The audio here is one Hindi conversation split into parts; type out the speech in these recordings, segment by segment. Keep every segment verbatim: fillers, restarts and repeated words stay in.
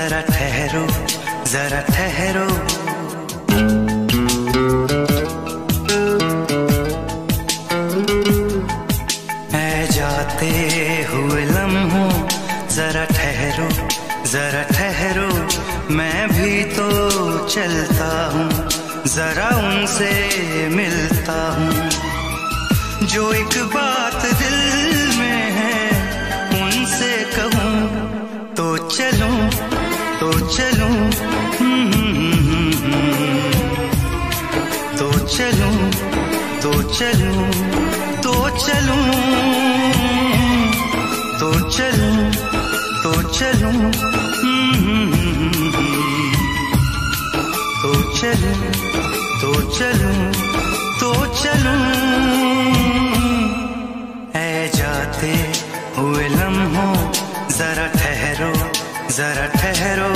जरा ठहरो जरा ठहरो। ऐ जाते हुए लम्हों जरा ठहरो जरा ठहरो। मैं भी तो चलता हूँ, जरा उनसे मिलता हूँ। जो एक बात दिल में है उनसे कहूँ तो चलूं तो चलूं तो चलूं तो चलूं तो चलूं तो चलूं तो चलूं तो चलूं तो चलूं तो चलूं। ऐ जाते हुए लम्हों जरा ठहरो जरा ठहरो।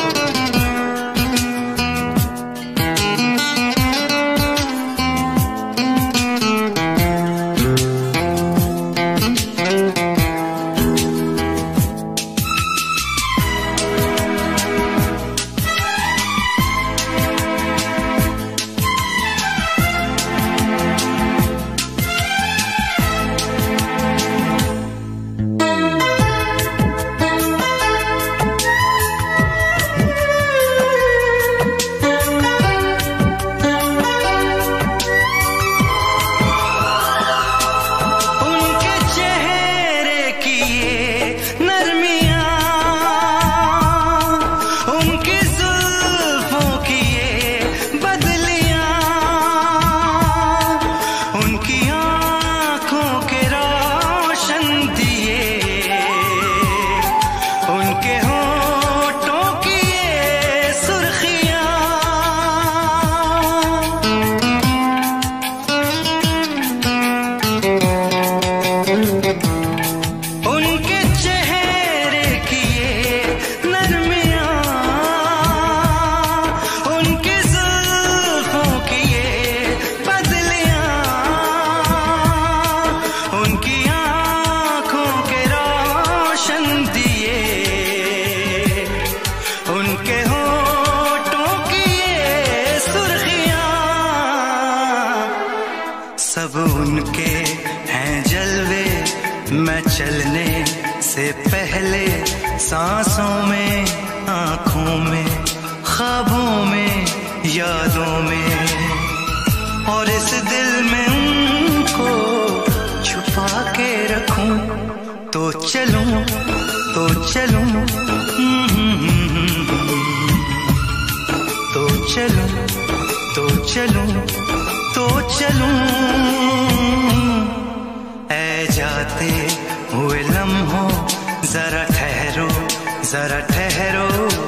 सब उनके हैं जलवे, मैं चलने से पहले सांसों में आँखों में ख्वाबों में यादों में, और इस दिल में उनको छुपा के रखूं तो चलूं तो चलूं तो चलूं तो चलूं तो चलूं। ऐ जाते हुए लम्हों जरा ठहरो जरा ठहरो।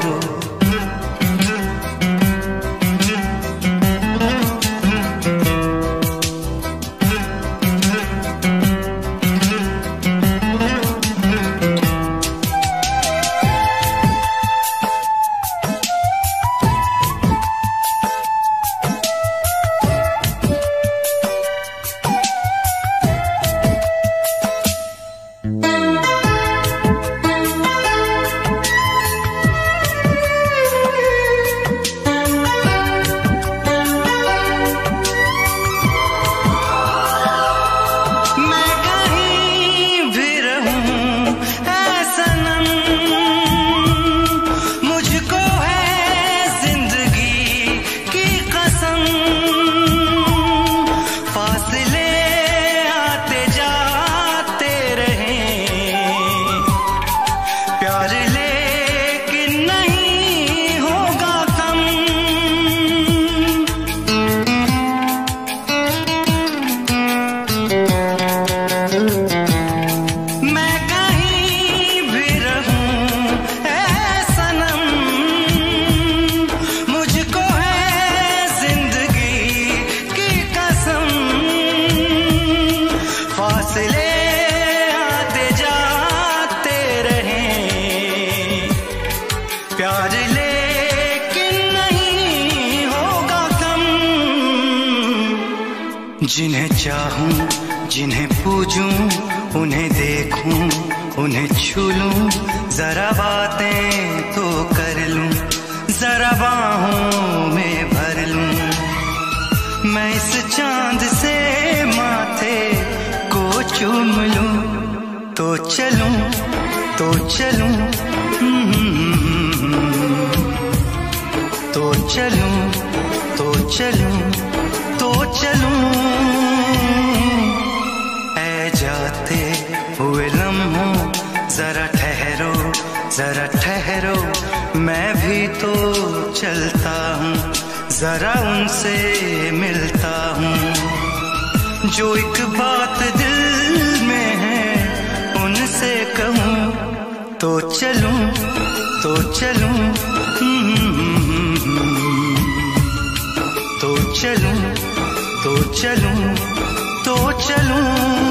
जिन्हें चाहूं जिन्हें पूजूं उन्हें देखूं उन्हें छू लूं, जरा बातें तो कर बाहों में भर लूं, मैं इस चांद से माथे को चूम लूं, तो चलूं तो चलूं, तो चलूं तो चलूं तो चलूं। ऐ जाते हुए लम्हों जरा ठहरो जरा ठहरो, मैं भी तो चलता हूँ, जरा उनसे मिलता हूँ। जो एक बात दिल में है उनसे कहूँ, तो चलूं तो चलूं, तो चलूं तो चलूं तो चलूं।